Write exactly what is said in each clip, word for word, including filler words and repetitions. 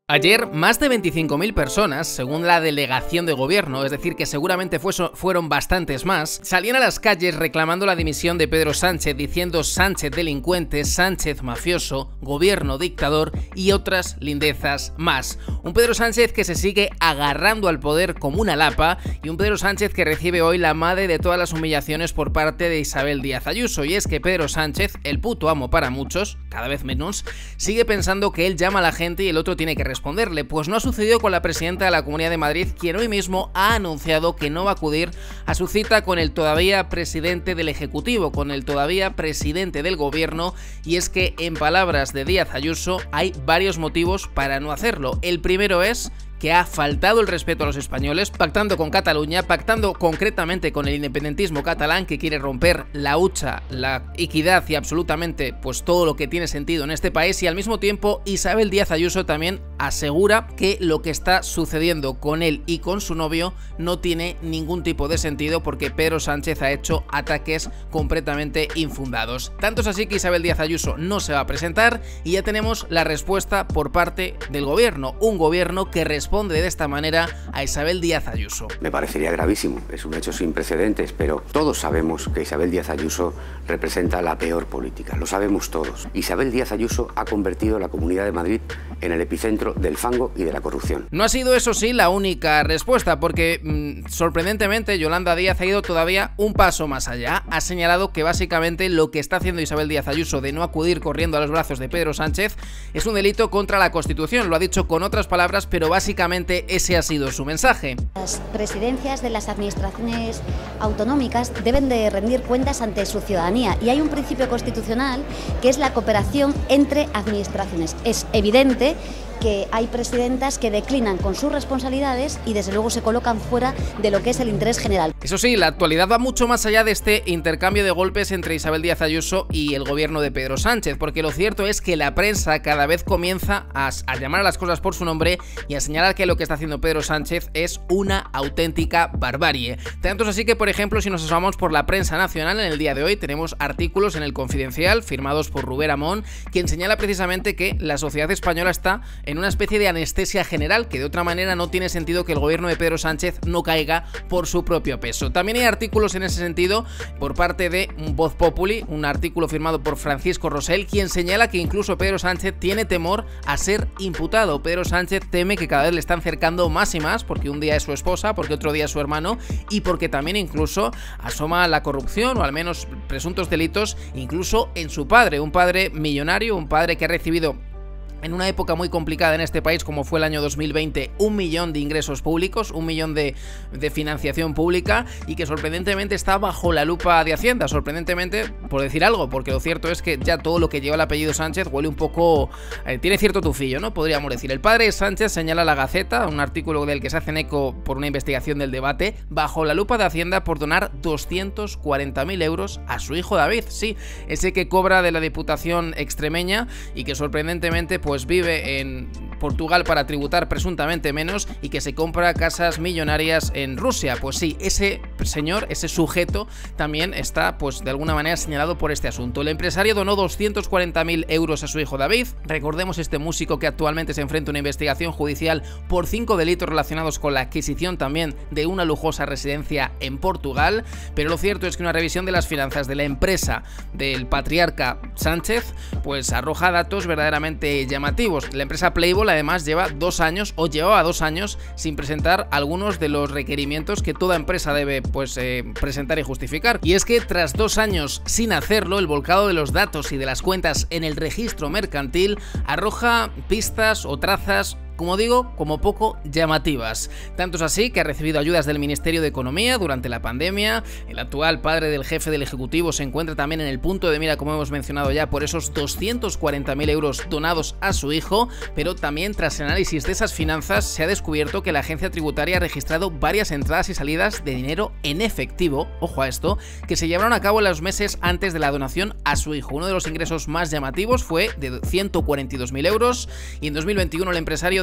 Ayer, más de veinticinco mil personas, según la delegación de gobierno, es decir, que seguramente fueron bastantes más, salían a las calles reclamando la dimisión de Pedro Sánchez, diciendo Sánchez delincuente, Sánchez mafioso, gobierno dictador y otras lindezas más. Un Pedro Sánchez que se sigue agarrando al poder como una lapa y un Pedro Sánchez que recibe hoy la madre de todas las humillaciones por parte de Isabel Díaz Ayuso. Y es que Pedro Sánchez, el puto amo para muchos, cada vez menos, sigue pensando que él llama a la gente y el otro tiene que responder. responderle, pues no ha sucedido con la presidenta de la Comunidad de Madrid, quien hoy mismo ha anunciado que no va a acudir a su cita con el todavía presidente del Ejecutivo, con el todavía presidente del Gobierno, y es que, en palabras de Díaz Ayuso, hay varios motivos para no hacerlo. El primero es que ha faltado el respeto a los españoles, pactando con Cataluña, pactando concretamente con el independentismo catalán, que quiere romper la hucha, la equidad y absolutamente pues todo lo que tiene sentido en este país. Y al mismo tiempo Isabel Díaz Ayuso también asegura que lo que está sucediendo con él y con su novio no tiene ningún tipo de sentido, porque Pedro Sánchez ha hecho ataques completamente infundados. Tanto es así que Isabel Díaz Ayuso no se va a presentar y ya tenemos la respuesta por parte del gobierno, un gobierno que responde responde de esta manera a Isabel Díaz Ayuso. Me parecería gravísimo, es un hecho sin precedentes, pero todos sabemos que Isabel Díaz Ayuso representa la peor política, lo sabemos todos. Isabel Díaz Ayuso ha convertido la Comunidad de Madrid en el epicentro del fango y de la corrupción. No ha sido, eso sí, la única respuesta, porque mmm, sorprendentemente Yolanda Díaz ha ido todavía un paso más allá. Ha señalado que básicamente lo que está haciendo Isabel Díaz Ayuso de no acudir corriendo a los brazos de Pedro Sánchez es un delito contra la Constitución. Lo ha dicho con otras palabras, pero básicamente Básicamente ese ha sido su mensaje. Las presidencias de las administraciones autonómicas deben de rendir cuentas ante su ciudadanía y hay un principio constitucional que es la cooperación entre administraciones. Es evidente que hay presidentas que declinan con sus responsabilidades y desde luego se colocan fuera de lo que es el interés general. Eso sí, la actualidad va mucho más allá de este intercambio de golpes entre Isabel Díaz Ayuso y el gobierno de Pedro Sánchez, porque lo cierto es que la prensa cada vez comienza a, a llamar a las cosas por su nombre y a señalar que lo que está haciendo Pedro Sánchez es una auténtica barbarie. Tanto es así que, por ejemplo, si nos asomamos por la prensa nacional, en el día de hoy tenemos artículos en El Confidencial firmados por Rubén Amón, quien señala precisamente que la sociedad española está en una especie de anestesia general, que de otra manera no tiene sentido que el gobierno de Pedro Sánchez no caiga por su propio peso. También hay artículos en ese sentido por parte de Voz Populi, un artículo firmado por Francisco Rosell, quien señala que incluso Pedro Sánchez tiene temor a ser imputado. Pedro Sánchez teme que cada vez le están cercando más y más, porque un día es su esposa, porque otro día es su hermano y porque también incluso asoma la corrupción o al menos presuntos delitos incluso en su padre, un padre millonario, un padre que ha recibido en una época muy complicada en este país como fue el año dos mil veinte, un millón de ingresos públicos, un millón de, de financiación pública y que sorprendentemente está bajo la lupa de Hacienda. Sorprendentemente, por decir algo, porque lo cierto es que ya todo lo que lleva el apellido Sánchez huele un poco... Eh, tiene cierto tufillo, ¿no? Podríamos decir. El padre de Sánchez, señala La Gaceta, un artículo del que se hacen eco por una investigación del Debate, bajo la lupa de Hacienda por donar doscientos cuarenta mil euros a su hijo David. Sí, ese que cobra de la Diputación extremeña y que sorprendentemente pues pues vive en Portugal para tributar presuntamente menos y que se compra casas millonarias en Rusia. Pues sí, ese señor, ese sujeto también está pues de alguna manera señalado por este asunto. El empresario donó doscientos cuarenta mil euros a su hijo David. Recordemos este músico que actualmente se enfrenta a una investigación judicial por cinco delitos relacionados con la adquisición también de una lujosa residencia en Portugal. Pero lo cierto es que una revisión de las finanzas de la empresa del patriarca Sánchez pues arroja datos verdaderamente llamativos. La empresa Playboy además lleva dos años o llevaba dos años sin presentar algunos de los requerimientos que toda empresa debe pues eh, presentar y justificar. Y es que tras dos años sin hacerlo, el volcado de los datos y de las cuentas en el registro mercantil arroja pistas o trazas, como digo, como poco llamativas. Tanto es así que ha recibido ayudas del Ministerio de Economía durante la pandemia. El actual padre del jefe del Ejecutivo se encuentra también en el punto de mira, como hemos mencionado ya, por esos doscientos cuarenta mil euros donados a su hijo, pero también tras el análisis de esas finanzas se ha descubierto que la agencia tributaria ha registrado varias entradas y salidas de dinero en efectivo, ojo a esto, que se llevaron a cabo en los meses antes de la donación a su hijo. Uno de los ingresos más llamativos fue de ciento cuarenta y dos mil euros y en dos mil veintiuno el empresario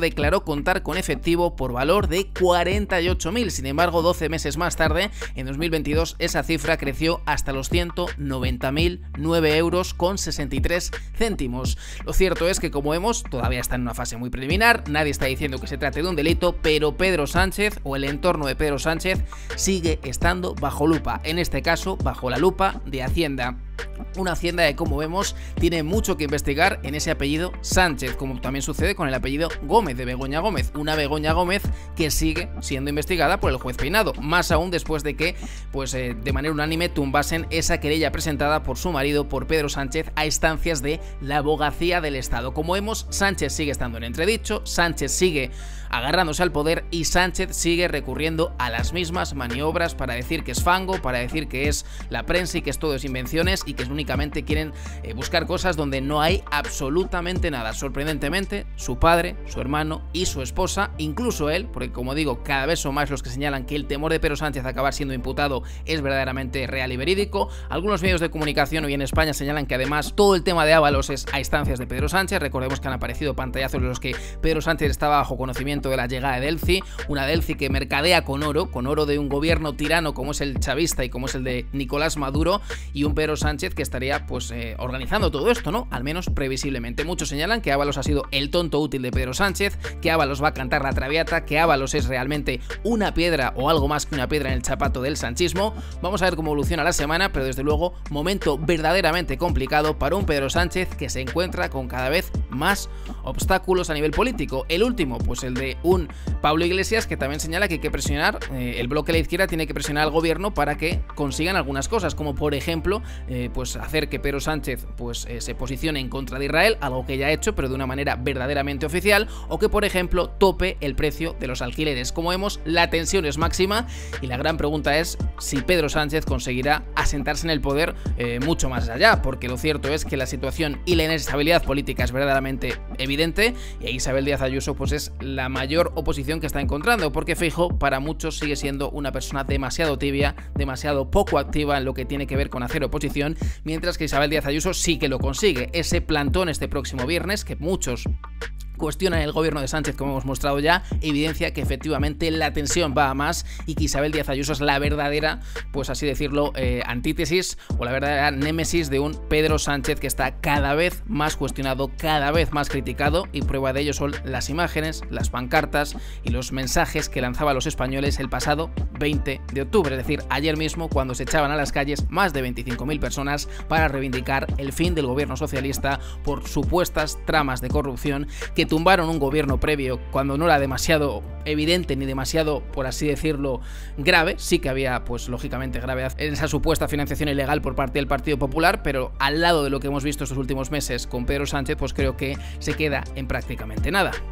declaró contar con efectivo por valor de cuarenta y ocho mil. Sin embargo, doce meses más tarde, en dos mil veintidós, esa cifra creció hasta los ciento noventa mil nueve euros con sesenta y tres céntimos. Lo cierto es que, como vemos, todavía está en una fase muy preliminar, nadie está diciendo que se trate de un delito, pero Pedro Sánchez o el entorno de Pedro Sánchez sigue estando bajo lupa, en este caso bajo la lupa de Hacienda. Una Hacienda que, como vemos, tiene mucho que investigar en ese apellido Sánchez, como también sucede con el apellido Gómez, de Begoña Gómez, una Begoña Gómez que sigue siendo investigada por el juez Peinado, más aún después de que, pues eh, de manera unánime, tumbasen esa querella presentada por su marido, por Pedro Sánchez, a instancias de la Abogacía del Estado. Como vemos, Sánchez sigue estando en entredicho, Sánchez sigue agarrándose al poder y Sánchez sigue recurriendo a las mismas maniobras para decir que es fango, para decir que es la prensa y que es todo es invenciones y que únicamente quieren eh, buscar cosas donde no hay absolutamente nada. Sorprendentemente, su padre, su hermano y su esposa, incluso él, porque como digo, cada vez son más los que señalan que el temor de Pedro Sánchez a acabar siendo imputado es verdaderamente real y verídico. Algunos medios de comunicación hoy en España señalan que además todo el tema de Ábalos es a instancias de Pedro Sánchez. Recordemos que han aparecido pantallazos en los que Pedro Sánchez estaba bajo conocimiento de la llegada de Delcy, una Delcy que mercadea con oro, con oro de un gobierno tirano como es el chavista y como es el de Nicolás Maduro, y un Pedro Sánchez que estaría pues eh, organizando todo esto, ¿no? Al menos previsiblemente. Muchos señalan que Ábalos ha sido el tonto útil de Pedro Sánchez, que Ábalos va a cantar la Traviata, que Ábalos es realmente una piedra o algo más que una piedra en el zapato del sanchismo. Vamos a ver cómo evoluciona la semana, pero desde luego momento verdaderamente complicado para un Pedro Sánchez que se encuentra con cada vez más obstáculos a nivel político. El último, pues el de un Pablo Iglesias, que también señala que hay que presionar, eh, el bloque de la izquierda tiene que presionar al gobierno para que consigan algunas cosas, como por ejemplo, eh, pues hacer que Pedro Sánchez pues eh, se posicione en contra de Israel, algo que ya ha hecho, pero de una manera verdaderamente oficial, o que por ejemplo tope el precio de los alquileres. Como vemos, la tensión es máxima y la gran pregunta es si Pedro Sánchez conseguirá asentarse en el poder eh, mucho más allá, porque lo cierto es que la situación y la inestabilidad política es verdaderamente evidente y Isabel Díaz Ayuso pues es la mayor oposición que está encontrando, porque Feijóo para muchos sigue siendo una persona demasiado tibia, demasiado poco activa en lo que tiene que ver con hacer oposición, mientras que Isabel Díaz Ayuso sí que lo consigue. Ese plantón este próximo viernes, que muchos cuestionan el gobierno de Sánchez, como hemos mostrado ya, evidencia que efectivamente la tensión va a más y que Isabel Díaz Ayuso es la verdadera, pues así decirlo, eh, antítesis o la verdadera némesis de un Pedro Sánchez que está cada vez más cuestionado, cada vez más criticado, y prueba de ello son las imágenes, las pancartas y los mensajes que lanzaba a los españoles el pasado veinte de octubre, es decir, ayer mismo, cuando se echaban a las calles más de veinticinco mil personas para reivindicar el fin del gobierno socialista por supuestas tramas de corrupción que tumbaron un gobierno previo cuando no era demasiado evidente ni demasiado, por así decirlo, grave. Sí que había, pues lógicamente, gravedad en esa supuesta financiación ilegal por parte del Partido Popular, pero al lado de lo que hemos visto estos últimos meses con Pedro Sánchez, pues creo que se queda en prácticamente nada.